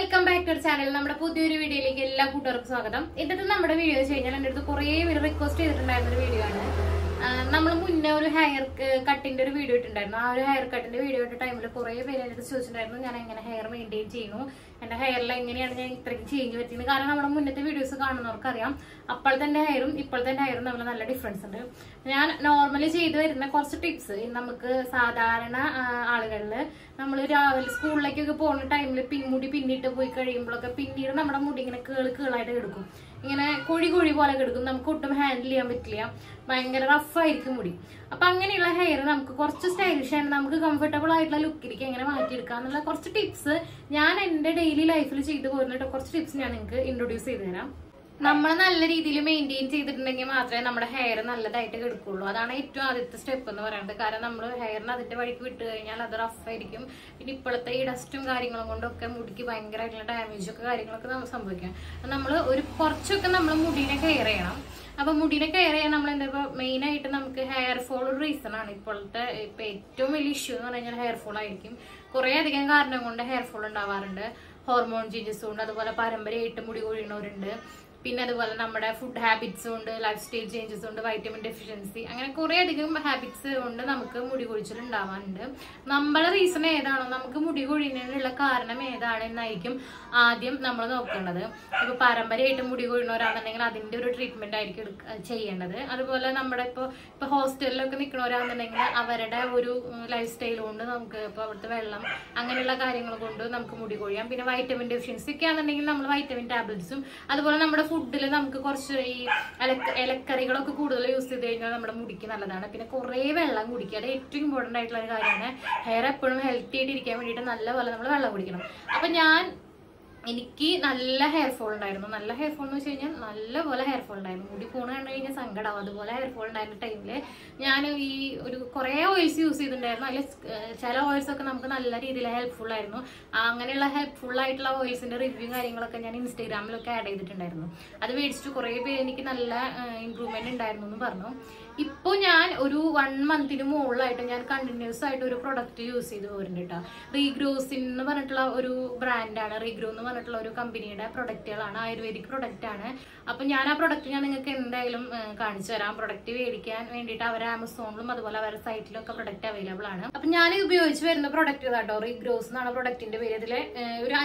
Welcome back to channel. നമ്മുടെ പുതിയൊരു വീഡിയോയിലേക്ക് എല്ലാ കൂട്ടുകാർക്കും സ്വാഗതം. ഇന്നത്തെ നമ്മുടെ വീഡിയോ വെച്ച് കഴിഞ്ഞാൽ എൻ്റെ അടുത്ത് കുറേ പേര് റിക്വസ്റ്റ് ചെയ്തിട്ടുണ്ടായിരുന്ന ഒരു വീഡിയോ ആണ്. നമ്മൾ മുന്നേ ഒരു ഹെയർ കട്ടിന്റെ ഒരു വീഡിയോ ഇട്ടുണ്ടായിരുന്നു. ആ ഒരു ഹെയർ കട്ടിന്റെ വീഡിയോ ഇട്ട ടൈമിൽ കുറേ പേര് എൻ്റെ അടുത്ത് ചോദിച്ചിട്ടുണ്ടായിരുന്നു ഞാൻ എങ്ങനെ ഹെയർ മെയിൻറ്റെയിൻ ചെയ്യുന്നു, എന്റെ ഹെയറിൽ എങ്ങനെയാണ് ഞാൻ ഇത്രയ്ക്ക് ചേഞ്ച് പറ്റിയത്. കാരണം നമ്മുടെ മുന്നത്തെ വീഡിയോസ് കാണുന്നവർക്കറിയാം അപ്പോഴത്തെ എൻ്റെ ഹെയറും ഇപ്പോഴത്തെ എൻ്റെ ഹെയറും തമ്മിൽ നല്ല ഡിഫറൻസ് ഉണ്ട്. ഞാൻ നോർമലി ചെയ്തു വരുന്ന കുറച്ച് ടിപ്സ് നമുക്ക് സാധാരണ ആളുകളിൽ നമ്മൾ രാവിലെ സ്കൂളിലേക്കൊക്കെ പോകുന്ന ടൈമിൽ മുടി പിന്നിട്ട് പോയി കഴിയുമ്പോഴൊക്കെ പിന്നീട് നമ്മുടെ മുടി ഇങ്ങനെ കേളായിട്ട് കിടക്കും, ഇങ്ങനെ കുഴി പോലെ കിടക്കും, നമുക്ക് ഒട്ടും ഹാൻഡിൽ ചെയ്യാൻ പറ്റില്ല, ഭയങ്കര റഫായിരിക്കും മുടി. അപ്പൊ അങ്ങനെയുള്ള ഹെയർ നമുക്ക് കുറച്ച് സ്റ്റൈലിഷ് ആയിട്ട് നമുക്ക് കംഫർട്ടബിൾ ആയിട്ടുള്ള ലുക്കിലേക്ക് എങ്ങനെ മാറ്റിയെടുക്കാം എന്നുള്ള കുറച്ച് ടിപ്സ് ഞാൻ എന്റെ ഡെയിലി ലൈഫിൽ ചെയ്തു പോരുന്നിട്ട് കുറച്ച് ടിപ്സ് ഞാൻ നിങ്ങൾക്ക് ഇൻട്രൊഡ്യൂസ് ചെയ്ത് തരാം. നമ്മൾ നല്ല രീതിയിൽ മെയിൻറ്റെയിൻ ചെയ്തിട്ടുണ്ടെങ്കിൽ മാത്രമേ നമ്മുടെ ഹെയർ നല്ലതായിട്ട് കിടക്കുള്ളൂ. അതാണ് ഏറ്റവും ആദ്യത്തെ സ്റ്റെപ്പ് എന്ന് പറയുന്നത്. കാരണം നമ്മൾ ഹെയറിന് അതിന്റെ വഴിക്ക് വിട്ട് കഴിഞ്ഞാൽ അത് റഫായിരിക്കും. പിന്നെ ഇപ്പോഴത്തെ ഈ ഡസ്റ്റും കാര്യങ്ങളും കൊണ്ടൊക്കെ മുടിക്ക് ഭയങ്കരമായിട്ടുള്ള ഡാമേജ് ഒക്കെ കാര്യങ്ങളൊക്കെ നമുക്ക് സംഭവിക്കാം. നമ്മൾ കുറച്ചൊക്കെ നമ്മൾ മുടിനെ കെയർ ചെയ്യണം. അപ്പൊ മുടിനെ കെയർ ചെയ്യാൻ നമ്മൾ എന്താ മെയിൻ ആയിട്ട് നമുക്ക് ഹെയർ ഫോൾ ഒരു റീസൺ ആണ്. ഇപ്പോഴത്തെ ഏറ്റവും വലിയ ഇഷ്യൂ എന്ന് പറഞ്ഞാൽ ഹെയർ ഫോൾ ആയിരിക്കും. കുറെ അധികം കാരണം കൊണ്ട് ഹെയർ ഫോൾ ഉണ്ടാവാറുണ്ട്. ഹോർമോൺ ചേഞ്ചസും ഉണ്ട്, അതുപോലെ പാരമ്പര്യമായിട്ട് മുടി കൊഴിയുന്നവരുണ്ട്, പിന്നെ അതുപോലെ നമ്മുടെ ഫുഡ് ഹാബിറ്റ്സും ഉണ്ട്, ലൈഫ് സ്റ്റൈൽ ചേഞ്ചസും ഉണ്ട്, വൈറ്റമിൻ ഡെഫിഷ്യൻസി, അങ്ങനെ കുറെ അധികം ഹാബിറ്റ്സ് കൊണ്ട് നമുക്ക് മുടി കൊഴിച്ചിൽ ഉണ്ടാവാറുണ്ട്. നമ്മളെ റീസൺ ഏതാണോ, നമുക്ക് മുടി കൊഴിയുന്നതിനുള്ള കാരണം ഏതാണെന്നായിരിക്കും ആദ്യം നമ്മൾ നോക്കേണ്ടത്. ഇപ്പൊ പാരമ്പര്യമായിട്ട് മുടി കൊഴിയുന്നവരാണെന്നുണ്ടെങ്കിൽ അതിന്റെ ഒരു ട്രീറ്റ്മെന്റ് ആയിരിക്കും ചെയ്യേണ്ടത്. അതുപോലെ നമ്മുടെ ഇപ്പൊ ഹോസ്റ്റലിലൊക്കെ നിൽക്കുന്നവരാണെന്നുണ്ടെങ്കിൽ അവരുടെ ഒരു ലൈഫ് സ്റ്റൈൽ കൊണ്ട് നമുക്ക് ഇപ്പൊ അവിടുത്തെ വെള്ളം അങ്ങനെയുള്ള കാര്യങ്ങൾ കൊണ്ട് നമുക്ക് മുടി കൊഴിയാം. പിന്നെ വൈറ്റമിൻ ഡെഫിഷ്യൻസി ഒക്കെ ആണെന്നുണ്ടെങ്കിൽ നമ്മൾ വൈറ്റമിൻ ടാബ്ലറ്റ്സും അതുപോലെ നമ്മുടെ ഫുഡിൽ നമുക്ക് കുറച്ച് ഈ ഇലക്കറികളൊക്കെ കൂടുതൽ യൂസ് ചെയ്ത് കഴിഞ്ഞാൽ നമ്മുടെ മുടിക്ക് നല്ലതാണ്. പിന്നെ കുറെ വെള്ളം കുടിക്കുക, അത് ഏറ്റവും ഇമ്പോർട്ടന്റ് ആയിട്ടുള്ള ഒരു കാര്യമാണ്. ഹെയർ എപ്പോഴും ഹെൽത്തി ആയിട്ട് ഇരിക്കാൻ വേണ്ടിയിട്ട് നല്ലപോലെ നമ്മൾ വെള്ളം കുടിക്കണം. അപ്പൊ എനിക്ക് നല്ല ഹെയർ ഫോൾ ഉണ്ടായിരുന്നു. നല്ല ഹെയർ ഫോൾ എന്ന് വെച്ച് കഴിഞ്ഞാൽ നല്ലപോലെ ഹെയർ ഫോൾ ഉണ്ടായിരുന്നു. മുടി പോണ് കണ്ടു കഴിഞ്ഞാൽ സങ്കടമാവും. അതുപോലെ ഹെയർ ഫോൾ ഉണ്ടായിരുന്ന ടൈമില് ഞാൻ ഈ കുറെ ഓയിൽസ് യൂസ് ചെയ്തിട്ടുണ്ടായിരുന്നു. അതിൽ ചില ഓയിൽസ് ഒക്കെ നമുക്ക് നല്ല രീതിയിൽ ഹെൽപ്ഫുൾ ആയിരുന്നു. അങ്ങനെയുള്ള ഹെൽപ്ഫുൾ ആയിട്ടുള്ള ഓയിൽസിന്റെ റിവ്യൂ കാര്യങ്ങളൊക്കെ ഞാൻ ഇൻസ്റ്റാഗ്രാമിലൊക്കെ ആഡ് ചെയ്തിട്ടുണ്ടായിരുന്നു. അത് മേടിച്ചിട്ട് കുറെ പേര് എനിക്ക് നല്ല ഇമ്പ്രൂവ്മെന്റ് ഉണ്ടായിരുന്നു എന്ന് പറഞ്ഞു. ഇപ്പൊ ഞാൻ ഒരു 1 മന്തിന് മുകളിലായിട്ട് ഞാൻ കണ്ടിന്യൂസ് ആയിട്ട് ഒരു പ്രൊഡക്റ്റ് യൂസ് ചെയ്ത് പോരുന്നുണ്ട് കേട്ടോ. റീഗ്രോസിൻ എന്ന് പറഞ്ഞിട്ടുള്ള ഒരു ബ്രാൻഡാണ്. റീഗ്രോ എന്ന് പറഞ്ഞിട്ടുള്ള ഒരു കമ്പനിയുടെ പ്രൊഡക്റ്റുകളാണ്, ആയുർവേദിക് പ്രൊഡക്റ്റ് ആണ്. അപ്പൊ ഞാൻ ആ പ്രൊഡക്റ്റ് ഞാൻ നിങ്ങൾക്ക് എന്തായാലും കാണിച്ചു തരാം. പ്രൊഡക്റ്റ് മേടിക്കാൻ വേണ്ടിയിട്ട് അവരെ ആമസോണിലും അതുപോലെ അവരുടെ സൈറ്റിലും ഒക്കെ പ്രൊഡക്റ്റ് അവൈലബിൾ ആണ്. അപ്പൊ ഞാൻ ഉപയോഗിച്ച് വരുന്ന പ്രൊഡക്റ്റ് കേട്ടോ, റീഗ്രോസ് എന്നാണ് പ്രൊഡക്റ്റിന്റെ പേര്. ഇതില് ഒരു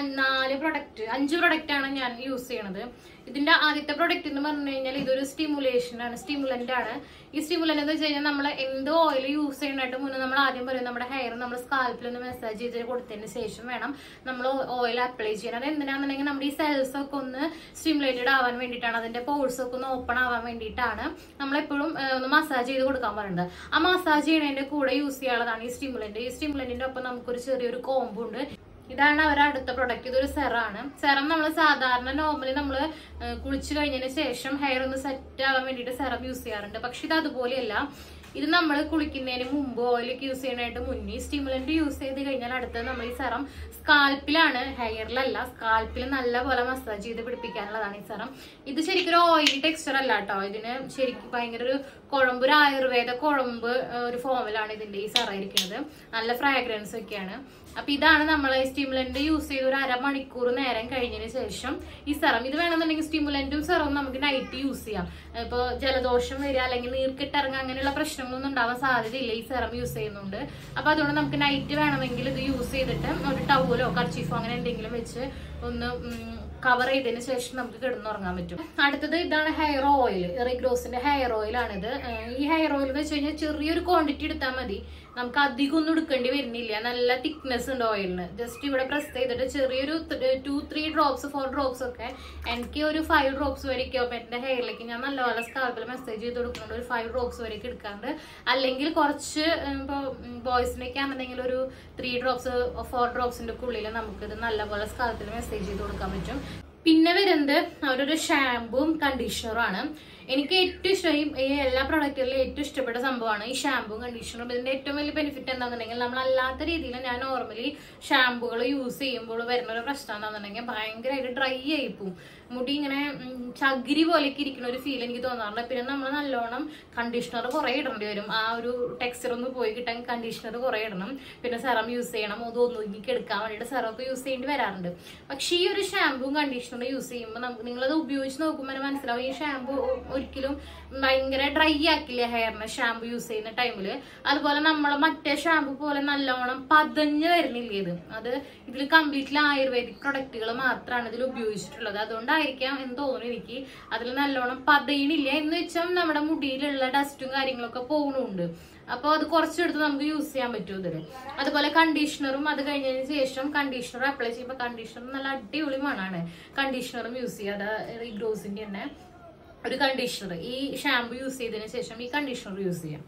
5 പ്രൊഡക്റ്റ് ആണ് ഞാൻ യൂസ് ചെയ്യണത്. ഇതിന്റെ ആദ്യത്തെ പ്രൊഡക്റ്റ് എന്ന് പറഞ്ഞു കഴിഞ്ഞാൽ ഇതൊരു സ്റ്റിമുലന്റ് ആണ്. ഈ സ്റ്റിമുലന്റ് എന്ന് വെച്ച് കഴിഞ്ഞാൽ നമ്മൾ എന്ത് ഓയിൽ യൂസ് ചെയ്യാനായിട്ട് മുന്നേ നമ്മൾ ആദ്യം പറയും നമ്മുടെ ഹെയർ നമ്മൾ സ്കാൽപ്പിൽ ഒന്ന് മസാജ് ചെയ്ത് കൊടുത്തതിന് ശേഷം വേണം നമ്മൾ ഓയിൽ അപ്ലൈ ചെയ്യാൻ. അത് എന്തിനാണെന്നുണ്ടെങ്കിൽ നമ്മുടെ ഈ സെൽസ് ഒക്കെ ഒന്ന് സ്റ്റിമുലേറ്റഡ് ആവാൻ വേണ്ടിയിട്ടാണ്, അതിന്റെ പോഴ്സ് ഒക്കെ ഒന്ന് ഓപ്പൺ ആവാൻ വേണ്ടിയിട്ടാണ് നമ്മളെപ്പോഴും ഒന്ന് മസാജ് ചെയ്ത് കൊടുക്കാൻ പറയുന്നത്. ആ മസാജ് ചെയ്യുന്നതിന്റെ കൂടെ യൂസ് ചെയ്യാനുള്ളതാണ് ഈ സ്റ്റിമുലന്റ്. ഈ സ്റ്റിമുലന്റിന്റെ ഒപ്പം നമുക്കൊരു ചെറിയൊരു കോംബോ ഉണ്ട്. ഇതാണ് അവരുടെ അടുത്ത പ്രൊഡക്റ്റ്. ഇതൊരു സെറാണ്. സെറം നമ്മൾ സാധാരണ നോർമലി നമ്മൾ കുളിച്ചു കഴിഞ്ഞതിന് ശേഷം ഹെയർ ഒന്ന് സെറ്റ് ആവാൻ വേണ്ടിയിട്ട് സെറം യൂസ് ചെയ്യാറുണ്ട്. പക്ഷെ ഇത് അതുപോലെയല്ല. ഇത് നമ്മൾ കുളിക്കുന്നതിന് മുമ്പ് ഓയിലൊക്കെ യൂസ് ചെയ്യാനായിട്ട് മുന്നേ സ്റ്റിമുലന്റ് യൂസ് ചെയ്ത് കഴിഞ്ഞാൽ അടുത്തത് നമ്മൾ ഈ സെറം സ്കാൽപ്പിലാണ്, ഹെയറിലല്ല, സ്കാൽപ്പിൽ നല്ലപോലെ മസാജ് ചെയ്ത് പിടിപ്പിക്കാനുള്ളതാണ് ഈ സെറം. ഇത് ശരിക്കും ഒരു ഓയിലി ടെക്സ്ചർ അല്ല കേട്ടോ. ഇതിന് ശരിക്കും ഭയങ്കര ഒരു കുഴമ്പ്, ഒരു ആയുർവേദ കുഴമ്പ് ഒരു ഫോമിലാണ് ഇതിന്റെ ഈ സെറം ഇരിക്കുന്നത്. നല്ല ഫ്രാഗ്രൻസ് ഒക്കെയാണ്. അപ്പൊ ഇതാണ് നമ്മൾ സ്റ്റിമുലന്റ് യൂസ് ചെയ്ത് ഒരു 1/2 മണിക്കൂർ നേരം കഴിഞ്ഞതിന് ശേഷം ഈ സെറം. ഇത് വേണമെന്നുണ്ടെങ്കിൽ സ്റ്റിമുലന്റും സെറവും നമുക്ക് നൈറ്റ് യൂസ് ചെയ്യാം. ഇപ്പൊ ജലദോഷം വരിക അല്ലെങ്കിൽ നീർക്കെട്ടിറങ്ങുക അങ്ങനെയുള്ള പ്രശ്നങ്ങളൊന്നും ഉണ്ടാവാൻ സാധ്യതയില്ല ഈ സെറം യൂസ് ചെയ്യുന്നുണ്ട്. അപ്പൊ അതുകൊണ്ട് നമുക്ക് നൈറ്റ് വേണമെങ്കിൽ ഇത് യൂസ് ചെയ്തിട്ട് ഒരു ടവലോ കർച്ചീഫോ അങ്ങനെ എന്തെങ്കിലും വെച്ച് ഒന്ന് കവർ ചെയ്തതിന് ശേഷം നമുക്ക് കിടന്നുറങ്ങാൻ പറ്റും. അടുത്തത് ഇതാണ് ഹെയർ ഓയിൽ. റീഗ്രോസിന്റെ ഹെയർ ഓയിൽ ആണിത്. ഈ ഹെയർ ഓയിൽ എന്ന് വെച്ച് കഴിഞ്ഞാൽ ചെറിയൊരു ക്വാണ്ടിറ്റി എടുത്താൽ മതി, നമുക്ക് അധികം ഒന്നും എടുക്കേണ്ടി വരുന്നില്ല. നല്ല തിക്നെസ് ഉണ്ട് ഓയിലിന്. ജസ്റ്റ് ഇവിടെ പ്രസ് ചെയ്തിട്ട് ചെറിയൊരു 2-3 ഡ്രോപ്സ് 4 ഡ്രോപ്സ് ഒക്കെ, എനിക്ക് ഒരു 5 ഡ്രോപ്സ് വരെയൊക്കെ എന്റെ ഹെയറിലേക്ക് ഞാൻ നല്ലപോലെ സ്കാൽപ്പിൽ മെസ്സേജ് ചെയ്ത് കൊടുക്കുന്നുണ്ട്. ഒരു 5 ഡ്രോപ്സ് വരെയൊക്കെ എടുക്കാറുണ്ട്. അല്ലെങ്കിൽ കുറച്ച് ഇപ്പൊ ബോയ്സിനൊക്കെ ആണെന്നുണ്ടെങ്കിൽ ഒരു 3 ഡ്രോപ്സ് 4 ഡ്രോപ്സിന്റെ ഉള്ളിൽ നമുക്കിത് നല്ലപോലെ സ്കാൽപ്പിൽ മെസ്സേജ് ചെയ്ത് കൊടുക്കാൻ പറ്റും. പിന്നെ വരുന്നത് അവരൊരു ഷാമ്പും കണ്ടീഷണറും ആണ്. എനിക്ക് ഏറ്റവും ഇഷ്ടം ഈ എല്ലാ പ്രൊഡക്റ്റുകളിലും ഏറ്റവും ഇഷ്ടപ്പെട്ട സംഭവമാണ് ഈ ഷാമ്പൂ കണ്ടീഷണറും. ഇതിന്റെ ഏറ്റവും വലിയ ബെനിഫിറ്റ് എന്താണെന്നുണ്ടെങ്കിൽ നമ്മൾ അല്ലാത്ത രീതിയിൽ ഞാൻ നോർമലി ഷാമ്പുകൾ യൂസ് ചെയ്യുമ്പോൾ വരുന്ന ഒരു പ്രശ്നം എന്താണെന്നുണ്ടെങ്കിൽ ഭയങ്കരമായിട്ട് ഡ്രൈ ആയിപ്പോവും. മുടി ഇങ്ങനെ ചകിരി പോലെയൊക്കെ ഇരിക്കുന്ന ഒരു ഫീൽ എനിക്ക് തോന്നാറുണ്ട്. പിന്നെ നമ്മൾ നല്ലോണം കണ്ടീഷണർ കുറെ ഇടേണ്ടി വരും. ആ ഒരു ടെക്സ്ചർ ഒന്ന് പോയി കിട്ടാൻ കണ്ടീഷണർ കുറെ ഇടണം. പിന്നെ സെറം യൂസ് ചെയ്യണം. അത് ഒന്നുകിക്ക് എടുക്കാൻ വേണ്ടിയിട്ട് സെറം ഒക്കെ യൂസ് ചെയ്യേണ്ടി വരാറുണ്ട്. പക്ഷെ ഈ ഒരു ഷാമ്പൂവും കണ്ടീഷണറും യൂസ് ചെയ്യുമ്പോൾ നിങ്ങളത് ഉപയോഗിച്ച് നോക്കുമ്പോൾ മനസ്സിലാവും ഈ ഷാമ്പൂ ഒരിക്കലും ഭയങ്കര ഡ്രൈ ആക്കില്ല ഹെയറിന് ഷാമ്പൂ യൂസ് ചെയ്യുന്ന ടൈമില്. അതുപോലെ നമ്മൾ മറ്റേ ഷാമ്പൂ പോലെ നല്ലോണം പതഞ്ഞ് വരുന്നില്ല ഇത്. അത് ഇതിൽ കംപ്ലീറ്റ്ലി ആയുർവേദിക് പ്രൊഡക്റ്റുകൾ മാത്രമാണ് ഇതിൽ ഉപയോഗിച്ചിട്ടുള്ളത്. അതുകൊണ്ടായിരിക്കാം എന്ന് തോന്നുന്നു എനിക്ക്. അതിൽ നല്ലോണം പതയണില്ല എന്ന് വെച്ചാൽ നമ്മുടെ മുടിയിലുള്ള ഡസ്റ്റും കാര്യങ്ങളൊക്കെ പോകുന്നുണ്ട്. അപ്പോൾ അത് കുറച്ചെടുത്ത് നമുക്ക് യൂസ് ചെയ്യാൻ പറ്റും ഇതില്. അതുപോലെ കണ്ടീഷണറും അത് കഴിഞ്ഞതിന് ശേഷം കണ്ടീഷണർ അപ്ലൈ ചെയ്യുമ്പോൾ കണ്ടീഷണർ നല്ല അടിപൊളി മണമാണ്. കണ്ടീഷണറും യൂസ് ചെയ്യാതെ റിഗ്രോസിന്റെ തന്നെ ഒരു കണ്ടീഷണർ ഈ ഷാമ്പു യൂസ് ചെയ്തതിന് ശേഷം ഈ കണ്ടീഷണർ യൂസ് ചെയ്യാം.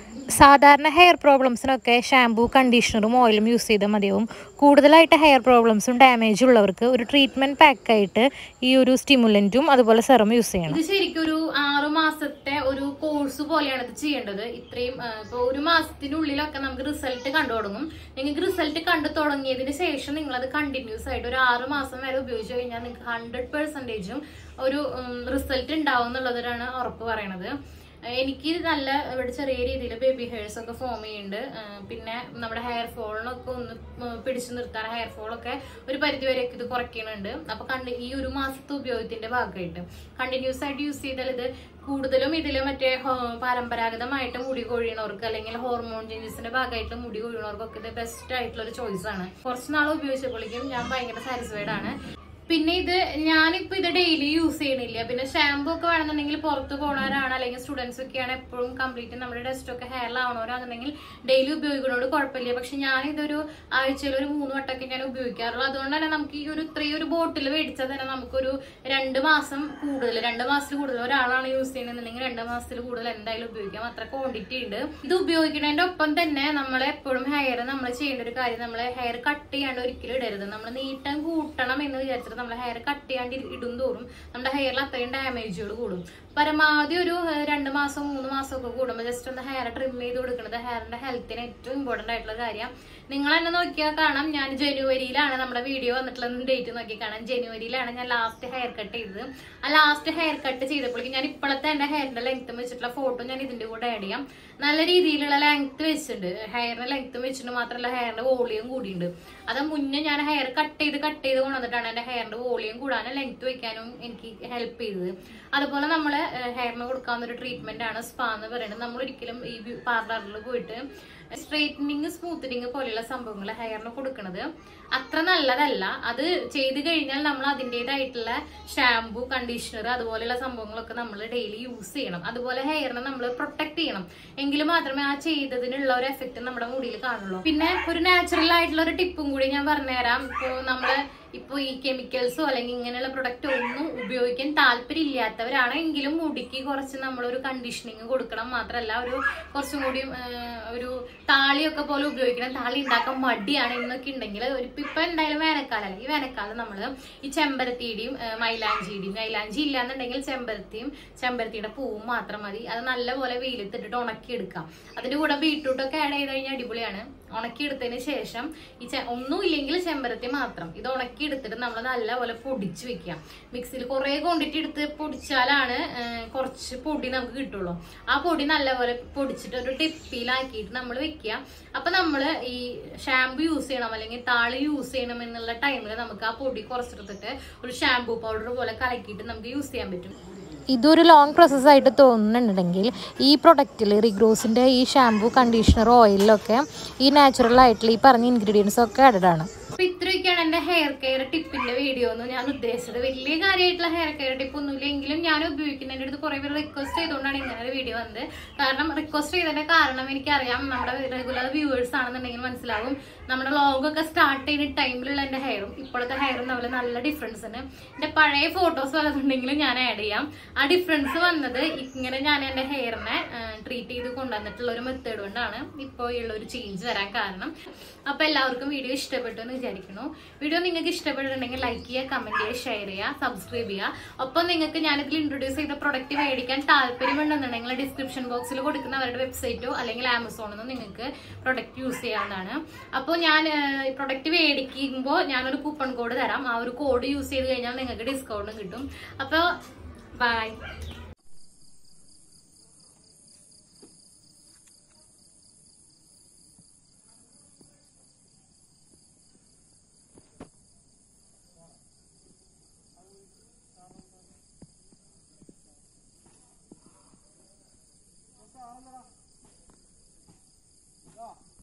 സാധാരണ ഹെയർ പ്രോബ്ലംസിനൊക്കെ ഷാമ്പൂ കണ്ടീഷണറും ഓയിലും യൂസ് ചെയ്താൽ മതിയാവും. കൂടുതലായിട്ട് ഹെയർ പ്രോബ്ലംസും ഡാമേജും ഉള്ളവർക്ക് ഒരു ട്രീറ്റ്മെന്റ് പാക്കായിട്ട് ഈ ഒരു സ്റ്റിമുലന്റും അതുപോലെ സെറം യൂസ് ചെയ്യണം. ഇത് ശരിക്കും ഒരു 6 മാസത്തെ ഒരു കോഴ്സ് പോലെയാണ് ഇത് ചെയ്യേണ്ടത്. ഇത്രയും ഇപ്പൊ ഒരു മാസത്തിനുള്ളിലൊക്കെ നമുക്ക് റിസൾട്ട് കണ്ടു തുടങ്ങും. നിങ്ങൾക്ക് റിസൾട്ട് കണ്ടു തുടങ്ങിയതിന് ശേഷം നിങ്ങൾ അത് കണ്ടിന്യൂസ് ആയിട്ട് ഒരു 6 മാസം വരെ ഉപയോഗിച്ചു കഴിഞ്ഞാൽ നിങ്ങൾക്ക് 100% ഒരു റിസൾട്ട് ഉണ്ടാവും എന്നുള്ളതാണ് ഉറപ്പ് പറയണത്. എനിക്ക് നല്ല ഇവിടെ ചെറിയ രീതിയിൽ ബേബി ഹെയർസ് ഒക്കെ ഫോം ചെയ്യുന്നുണ്ട്. പിന്നെ നമ്മുടെ ഹെയർ ഫോളിനൊക്കെ ഒന്ന് പിടിച്ചു നിർത്താൻ ഹെയർ ഫോളൊക്കെ ഒരു പരിധി വരെയൊക്കെ ഇത് കുറയ്ക്കുന്നുണ്ട്. അപ്പൊ ഈ ഒരു മാസത്തെ ഉപയോഗത്തിന്റെ ഭാഗമായിട്ട് കണ്ടിന്യൂസ് ആയിട്ട് യൂസ് ചെയ്താൽ ഇത് കൂടുതലും ഇതില് മറ്റേ പരമ്പരാഗതമായിട്ട് മുടി കൊഴിയണവർക്ക് അല്ലെങ്കിൽ ഹോർമോൺ ചേഞ്ചസിന്റെ ഭാഗമായിട്ട് മുടി കൊഴിയണവർക്കൊക്കെ ഇത് ബെസ്റ്റ് ആയിട്ടുള്ള ഒരു ചോയ്സ് ആണ്. കുറച്ച് നാൾ ഉപയോഗിച്ചപ്പോഴേക്കും ഞാൻ ഭയങ്കര സാറ്റിസ്ഫൈഡ് ആണ്. പിന്നെ ഇത് ഞാനിപ്പോ ഇത് ഡെയിലി യൂസ് ചെയ്യണില്ല. പിന്നെ ഷാമ്പൂ ഒക്കെ വേണമെന്നുണ്ടെങ്കിൽ പുറത്ത് പോണവരാണ് അല്ലെങ്കിൽ സ്റ്റുഡൻസ് ഒക്കെയാണ് എപ്പോഴും കംപ്ലീറ്റ് നമ്മുടെ ഡസ്റ്റ് ഒക്കെ ഹെയറിലാവണവരാണെന്നുണ്ടെങ്കിൽ ഡെയിലി ഉപയോഗിക്കുന്നതോട് കുഴപ്പമില്ല. പക്ഷെ ഞാനിതൊരു ആഴ്ചയിൽ ഒരു 3 വട്ടമൊക്കെ ഞാൻ ഉപയോഗിക്കാറുള്ളൂ. അതുകൊണ്ട് തന്നെ നമുക്ക് ഈ ഒരു ഇത്രയൊരു ബോട്ടിൽ മേടിച്ചാൽ തന്നെ നമുക്കൊരു 2 മാസം കൂടുതൽ 2 മാസത്തിൽ കൂടുതൽ ഒരാളാണ് യൂസ് ചെയ്യുന്നതെന്നുണ്ടെങ്കിൽ 2 മാസത്തിൽ കൂടുതൽ എന്തായാലും ഉപയോഗിക്കാം. അത്ര ക്വാണ്ടിറ്റി ഉണ്ട്. ഇത് ഉപയോഗിക്കുന്നതിന്റെ ഒപ്പം തന്നെ നമ്മൾ എപ്പോഴും ഹെയർ നമ്മൾ ചെയ്യേണ്ട ഒരു കാര്യം, നമ്മൾ ഹെയർ കട്ട് ചെയ്യാണ്ട് ഒരിക്കലും ഇടരുത്. നമ്മൾ നീട്ടം കൂട്ടണം എന്ന് വിചാരിച്ചിട്ട് നമ്മൾ ഹെയർ കട്ട് ചെയ്യാണ്ട് ഇടും തോറും നമ്മുടെ ഹെയറിൽ അത്രയും ഡാമേജുകൾ കൂടും. പരമാവധി ഒരു 2 മാസം 3 മാസം ഒക്കെ കൂടുമ്പോൾ ജസ്റ്റ് ഒന്ന് ഹെയർ ട്രിം ചെയ്ത് കൊടുക്കുന്നത് ഹെയറിന്റെ ഹെൽത്തിന് ഏറ്റവും ഇമ്പോർട്ടന്റ് ആയിട്ടുള്ള കാര്യം. നിങ്ങൾ തന്നെ നോക്കിയാൽ കാണാം, ഞാൻ ജനുവരിയിലാണ് നമ്മുടെ വീഡിയോ വന്നിട്ടുള്ള ഡേറ്റ് നോക്കി കാണാം. ജനുവരിയിലാണ് ഞാൻ ലാസ്റ്റ് ഹെയർ കട്ട് ചെയ്തത്. ആ ലാസ്റ്റ് ഹെയർ കട്ട് ചെയ്തപ്പോഴേക്കും ഞാൻ ഇപ്പോഴത്തെ എന്റെ ഹെയറിന്റെ ലെങ്ത് വെച്ചിട്ടുള്ള ഫോട്ടോ ഞാൻ ഇതിന്റെ കൂടെ ആഡ് ചെയ്യാം. നല്ല രീതിയിലുള്ള ലെങ്ത് വെച്ചിട്ടുണ്ട്. ഹെയറിന്റെ ലെങ്ത് വെച്ചിട്ട് മാത്രമല്ല ഹെയറിന്റെ വോളിയം കൂടിയുണ്ട്. അത് മുന്നേ ഞാൻ ഹെയർ കട്ട് ചെയ്ത് കൊണ്ടുവന്നിട്ടാണ് എന്റെ ഹെയറിന്റെ വോളിയം കൂടാനും ലെങ്ത് വെക്കാനും എനിക്ക് ഹെൽപ്പ് ചെയ്തത്. അതുപോലെ നമ്മള് ഹെയറിന് കൊടുക്കാവുന്ന ഒരു ട്രീറ്റ്മെന്റ് ആണ് സ്പാ എന്ന് പറയുന്നത്. നമ്മൾ ഒരിക്കലും ഈ പാർലറിൽ പോയിട്ട് സ്ട്രെയിറ്റനിങ് സ്മൂത്തനിങ് പോലെയുള്ള സംഭവങ്ങൾ ഹെയറിന് കൊടുക്കുന്നത് അത്ര നല്ലതല്ല. അത് ചെയ്ത് കഴിഞ്ഞാൽ നമ്മൾ അതിൻ്റെതായിട്ടുള്ള ഷാമ്പൂ കണ്ടീഷണർ അതുപോലെയുള്ള സംഭവങ്ങളൊക്കെ നമ്മൾ ഡെയിലി യൂസ് ചെയ്യണം. അതുപോലെ ഹെയറിനെ നമ്മൾ പ്രൊട്ടക്ട് ചെയ്യണം. എങ്കിൽ മാത്രമേ ആ ചെയ്തതിനുള്ള ഒരു എഫക്റ്റ് നമ്മുടെ മുടിയിൽ കാണുള്ളൂ. പിന്നെ ഒരു നാച്ചുറൽ ആയിട്ടുള്ള ഒരു ടിപ്പും കൂടി ഞാൻ പറഞ്ഞുതരാം. ഇപ്പൊ ഈ കെമിക്കൽസോ അല്ലെങ്കിൽ ഇങ്ങനെയുള്ള പ്രൊഡക്റ്റ് ഒന്നും ഉപയോഗിക്കാൻ താല്പര്യം ഇല്ലാത്തവരാണെങ്കിലും മുടിക്ക് കുറച്ച് നമ്മളൊരു കണ്ടീഷനിങ് കൊടുക്കണം. മാത്രമല്ല ഒരു കുറച്ചും കൂടി ഒരു താളിയൊക്കെ പോലെ ഉപയോഗിക്കണം. താളി ഉണ്ടാക്കാൻ മടിയാണ് എന്നൊക്കെ ഉണ്ടെങ്കിൽ ഇപ്പൊ എന്തായാലും വേനൽക്കാലം, ഈ വേനൽക്കാലം നമ്മള് ഈ ചെമ്പരത്തിയുടെയും മൈലാഞ്ചി ഇല്ലാന്നുണ്ടെങ്കിൽ ചെമ്പരത്തിയുടെ പൂവും മാത്രം മതി. അത് നല്ലപോലെ വെയിലത്തിട്ടിട്ട് ഉണക്കിയെടുക്കാം. അതിന്റെ കൂടെ ബീട്രൂട്ടൊക്കെ ആഡ് ചെയ്ത് കഴിഞ്ഞാൽ അടിപൊളിയാണ്. ഉണക്കിയെടുത്തതിന് ശേഷം ഒന്നും ഇല്ലെങ്കിൽ ചെമ്പരത്തി മാത്രം ഇത് ഉണക്കിയെടുത്തിട്ട് നമ്മൾ നല്ലപോലെ പൊടിച്ച് വെക്കാം. മിക്സിയിൽ കുറെ ക്വാണ്ടിറ്റി എടുത്ത് പൊടിച്ചാലാണ് കുറച്ച് പൊടി നമുക്ക് കിട്ടുള്ളൂ. ആ പൊടി നല്ലപോലെ പൊടിച്ചിട്ട് ഒരു ടിപ്പിയിലാക്കിയിട്ട് നമ്മൾ വെക്കുക. അപ്പൊ നമ്മള് ഈ ഷാമ്പു യൂസ് ചെയ്യണം അല്ലെങ്കിൽ താളി യൂസ് ചെയ്യണം എന്നുള്ള ടൈമിൽ നമുക്ക് ആ പൊടി കുറച്ചെടുത്തിട്ട് ഒരു ഷാമ്പു പൗഡർ പോലെ കലക്കിയിട്ട് നമുക്ക് യൂസ് ചെയ്യാൻ പറ്റും. ഇതൊരു ലോങ് പ്രോസസ്സായിട്ട് തോന്നുന്നുണ്ടെങ്കിൽ ഈ പ്രൊഡക്റ്റിൽ റിഗ്രോസിൻ്റെ ഈ ഷാമ്പൂ കണ്ടീഷണർ ഓയിലൊക്കെ ഈ നാച്ചുറൽ ആയിട്ടുള്ള ഈ പറഞ്ഞ ഇൻഗ്രീഡിയൻസ് ഒക്കെ ആഡഡ് ആണ്. അപ്പൊ ഇത്രയൊക്കെയാണ് എന്റെ ഹെയർ കെയർ ടിപ്പിന്റെ വീഡിയോ എന്ന് ഞാൻ ഉദ്ദേശിച്ചത്. വലിയ കാര്യമായിട്ടുള്ള ഹെയർ കെയർ ടിപ്പ് ഒന്നുമില്ലെങ്കിലും ഞാൻ ഉപയോഗിക്കുന്നതിന്റെ അടുത്ത് കുറെ പേര് റിക്വസ്റ്റ് ചെയ്തുകൊണ്ടാണ് ഇങ്ങനെ ഒരു വീഡിയോ വന്നത്. കാരണം റിക്വസ്റ്റ് ചെയ്തതിന്റെ കാരണം എനിക്കറിയാം, നമ്മുടെ റെഗുലർ വ്യൂവേഴ്സ് ആണെന്നുണ്ടെങ്കിൽ മനസ്സിലാവും. നമ്മുടെ വ്ളോഗൊക്കെ സ്റ്റാർട്ട് ചെയ്യുന്ന ടൈമിലുള്ള എന്റെ ഹെയറും ഇപ്പോഴത്തെ ഹെയറും തമ്മിൽ നല്ല ഡിഫറൻസ് ഉണ്ട്. എന്റെ പഴയ ഫോട്ടോസ് വല്ലതുണ്ടെങ്കിലും ഞാൻ ആഡ് ചെയ്യാം. ആ ഡിഫറൻസ് വന്നത് ഇങ്ങനെ ഞാൻ എന്റെ ഹെയറിനെ ട്രീറ്റ് ചെയ്ത് കൊണ്ടുവന്നിട്ടുള്ള ഒരു മെത്തേഡ് കൊണ്ടാണ് ഇപ്പോൾ ഉള്ള ഒരു ചേഞ്ച് വരാൻ കാരണം. അപ്പൊ എല്ലാവർക്കും വീഡിയോ ഇഷ്ടപ്പെട്ടു എന്ന് വിചാരിക്കുന്നു. വീഡിയോ നിങ്ങൾക്ക് ഇഷ്ടപ്പെട്ടിട്ടുണ്ടെങ്കിൽ ലൈക്ക് ചെയ്യുക, കമന്റ് ചെയ്യുക, ഷെയർ ചെയ്യുക, സബ്സ്ക്രൈബ് ചെയ്യുക. ഒപ്പം നിങ്ങൾക്ക് ഞാനിതിൽ ഇൻട്രൊഡ്യൂസ് ചെയ്ത പ്രൊഡക്റ്റ് മേടിക്കാൻ താല്പര്യമുണ്ടെന്നുണ്ടെങ്കിൽ ഡിസ്ക്രിപ്ഷൻ ബോക്സിൽ കൊടുക്കുന്ന അവരുടെ വെബ്സൈറ്റോ അല്ലെങ്കിൽ ആമസോണിൽ നിന്നോ നിങ്ങൾക്ക് പ്രൊഡക്റ്റ് യൂസ് ചെയ്യാവുന്നതാണ്. അപ്പോൾ ഞാൻ പ്രൊഡക്റ്റ് മേടിക്കുമ്പോൾ ഞാനൊരു കൂപ്പൺ കോഡ് തരാം. ആ ഒരു കോഡ് യൂസ് ചെയ്ത് കഴിഞ്ഞാൽ നിങ്ങൾക്ക് ഡിസ്കൗണ്ടും കിട്ടും. അപ്പോൾ ബൈ.